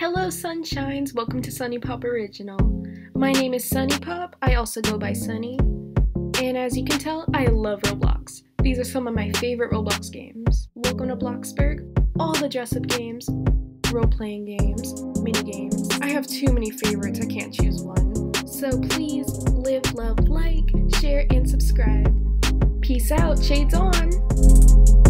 Hello sunshines, welcome to Sunnypop Original. My name is Sunnypop, I also go by Sunny, and as you can tell, I love Roblox. These are some of my favorite Roblox games. Welcome to Bloxburg, all the dress-up games, role-playing games, mini-games. I have too many favorites, I can't choose one. So please, live, love, like, share, and subscribe. Peace out, shades on!